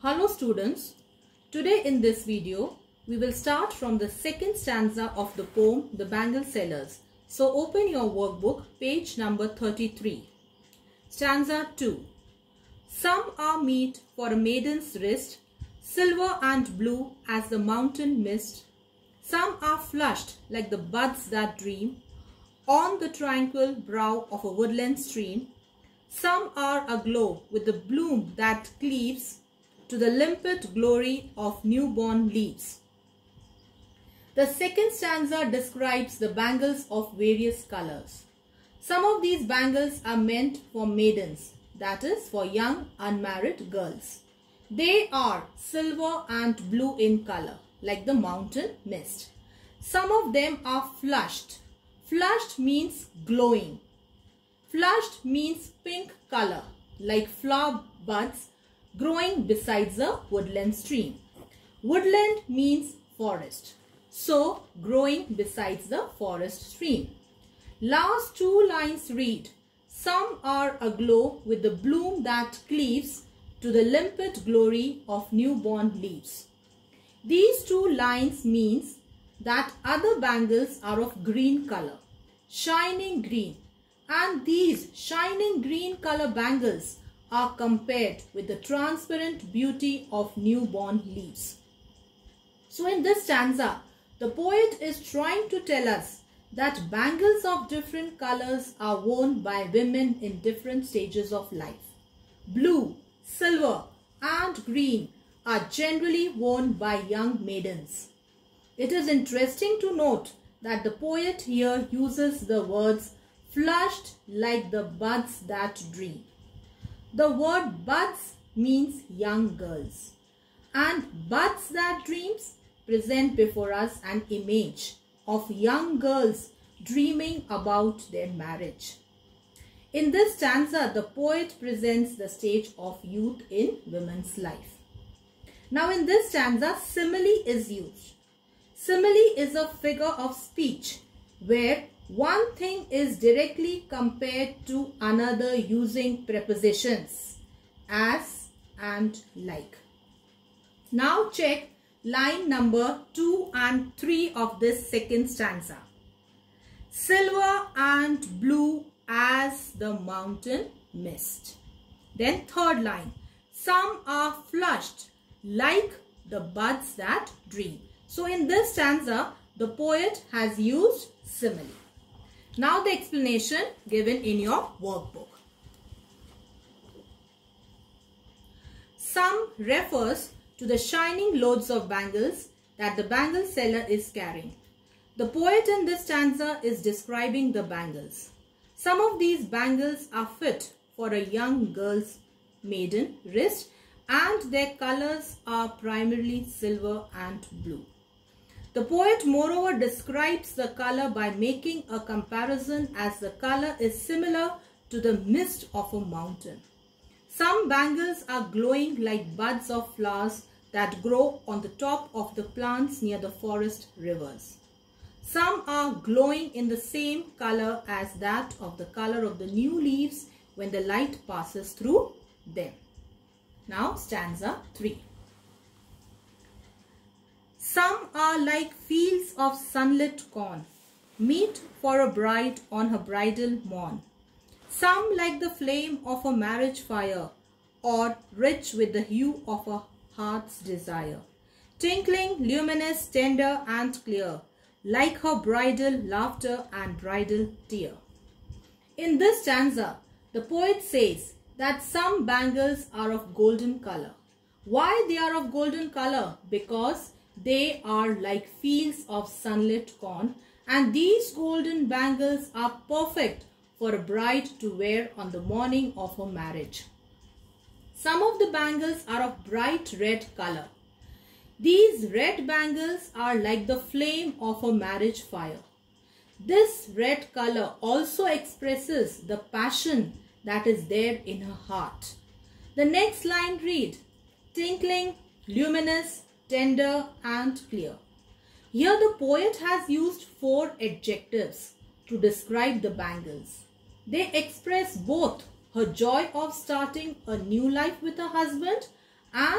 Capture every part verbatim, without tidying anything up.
Hello students, today in this video we will start from the second stanza of the poem The Bangle Sellers. So open your workbook, page number thirty-three. Stanza two. Some are meet for a maiden's wrist, silver and blue as the mountain mist. Some are flushed like the buds that dream on the tranquil brow of a woodland stream. Some are aglow with the bloom that cleaves to the limpid glory of newborn leaves. The second stanza describes the bangles of various colors. Some of these bangles are meant for maidens, that is for young unmarried girls. They are silver and blue in color, like the mountain mist. Some of them are flushed. Flushed means glowing. Flushed means pink color, like flower buds growing besides a woodland stream. Woodland means forest, so growing besides the forest stream. Last two lines read, some are aglow with the bloom that cleaves to the limpid glory of newborn leaves. These two lines means that other bangles are of green color, shining green, and these shining green color bangles are compared with the transparent beauty of newborn leaves. So in this stanza, the poet is trying to tell us that bangles of different colors are worn by women in different stages of life. Blue, silver and green are generally worn by young maidens. It is interesting to note that the poet here uses the words flushed like the buds that dream. The word buds means young girls, and buds that dreams present before us an image of young girls dreaming about their marriage. In this stanza, the poet presents the stage of youth in women's life. Now in this stanza, simile is used. Simile is a figure of speech where one thing is directly compared to another using prepositions as and like. Now check line number two and three of this second stanza. Silver and blue as the mountain mist. Then third line. Some are flushed like the buds that dream. So in this stanza, the poet has used simile. Now the explanation given in your workbook. Some refers to the shining loads of bangles that the bangle seller is carrying. The poet in this stanza is describing the bangles. Some of these bangles are fit for a young girl's maiden wrist and their colors are primarily silver and blue. The poet moreover describes the color by making a comparison as the color is similar to the mist of a mountain. Some bangles are glowing like buds of flowers that grow on the top of the plants near the forest rivers. Some are glowing in the same color as that of the color of the new leaves when the light passes through them. Now stanza three. Some are like fields of sunlit corn, meet for a bride on her bridal morn. Some like the flame of a marriage fire, or rich with the hue of a heart's desire. Tinkling, luminous, tender and clear, like her bridal laughter and bridal tear. In this stanza, the poet says that some bangles are of golden color. Why they are of golden color? Because they are like fields of sunlit corn, and these golden bangles are perfect for a bride to wear on the morning of her marriage. Some of the bangles are of bright red color. These red bangles are like the flame of a marriage fire. This red color also expresses the passion that is there in her heart. The next line read, tinkling, luminous, tender and clear. Here the poet has used four adjectives to describe the bangles. They express both her joy of starting a new life with her husband and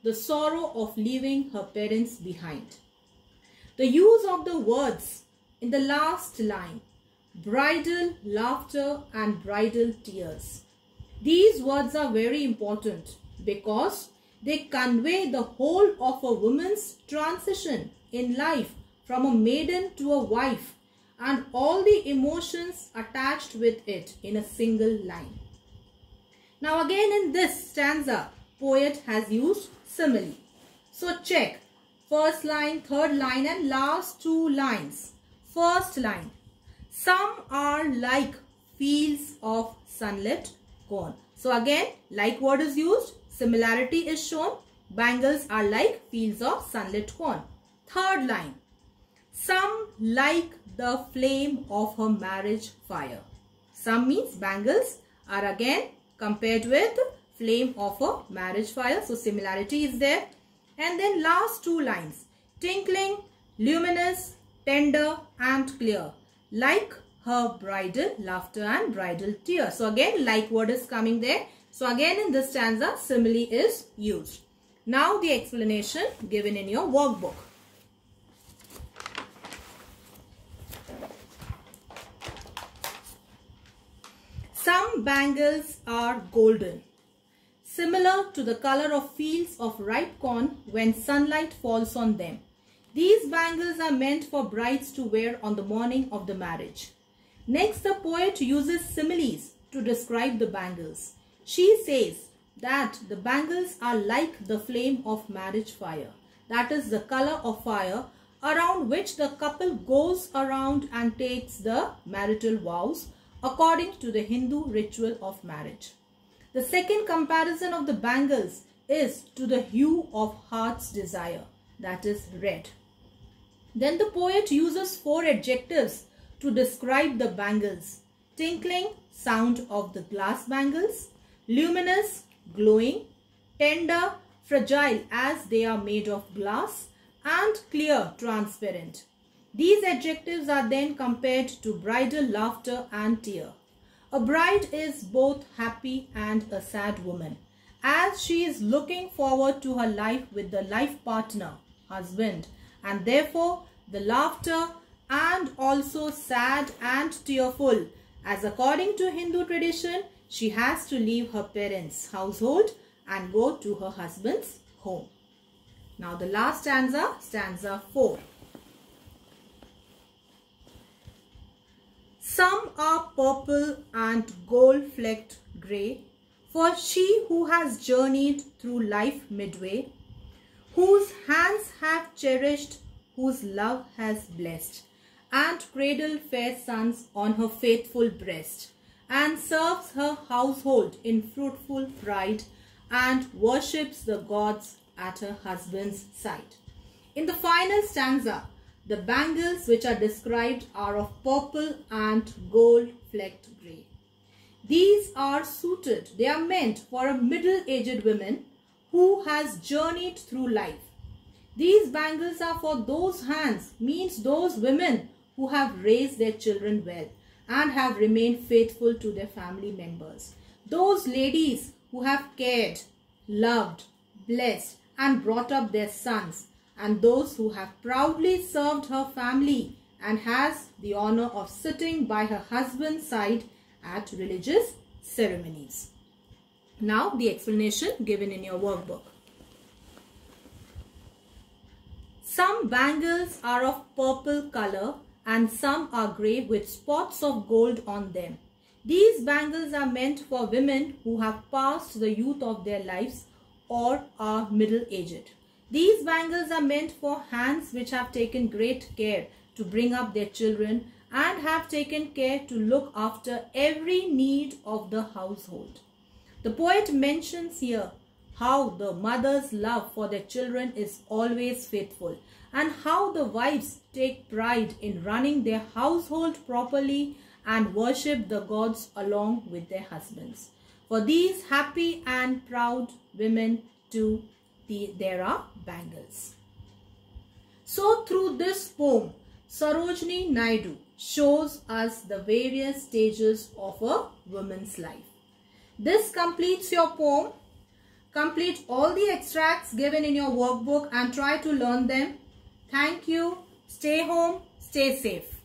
the sorrow of leaving her parents behind. The use of the words in the last line, bridal laughter and bridal tears. These words are very important because they convey the whole of a woman's transition in life from a maiden to a wife and all the emotions attached with it in a single line. Now again in this stanza, poet has used simile. So check first line, third line and last two lines. First line, some are like fields of sunlit corn. So again, like word is used, similarity is shown. Bangles are like fields of sunlit corn. Third line, some like the flame of her marriage fire. Some means bangles are again compared with flame of a marriage fire. So similarity is there. And then last two lines, tinkling, luminous, tender and clear, like her bridal laughter and bridal tears. So again, like word is coming there. So again in this stanza, simile is used. Now the explanation given in your workbook. Some bangles are golden, similar to the color of fields of ripe corn when sunlight falls on them. These bangles are meant for brides to wear on the morning of the marriage. Next, the poet uses similes to describe the bangles. She says that the bangles are like the flame of marriage fire. That is the color of fire around which the couple goes around and takes the marital vows according to the Hindu ritual of marriage. The second comparison of the bangles is to the hue of heart's desire, that is red. Then the poet uses four adjectives to describe the bangles: tinkling, sound of the glass bangles; luminous, glowing; tender, fragile as they are made of glass; and clear, transparent. These adjectives are then compared to bridal laughter and tear. A bride is both happy and a sad woman, as she is looking forward to her life with the life partner, husband, and therefore the laughter and also sad and tearful, as according to Hindu tradition, she has to leave her parents' household and go to her husband's home. Now the last stanza, stanza four. Some are purple and gold-flecked grey, for she who has journeyed through life midway, whose hands have cherished, whose love has blessed, and cradled fair sons on her faithful breast, and serves her household in fruitful pride, and worships the gods at her husband's side. In the final stanza, the bangles which are described are of purple and gold-flecked grey. These are suited, they are meant for a middle-aged woman who has journeyed through life. These bangles are for those hands, means those women who have raised their children well and have remained faithful to their family members. Those ladies who have cared, loved, blessed and brought up their sons, and those who have proudly served her family and has the honor of sitting by her husband's side at religious ceremonies. Now the explanation given in your workbook. Some bangles are of purple color and some are grey with spots of gold on them. These bangles are meant for women who have passed the youth of their lives or are middle-aged. These bangles are meant for hands which have taken great care to bring up their children and have taken care to look after every need of the household. The poet mentions here how the mother's love for their children is always faithful and how the wives take pride in running their household properly and worship the gods along with their husbands. For these happy and proud women too, the, there are bangles. So through this poem, Sarojini Naidu shows us the various stages of a woman's life. This completes your poem. Complete all the extracts given in your workbook and try to learn them. Thank you. Stay home. Stay safe.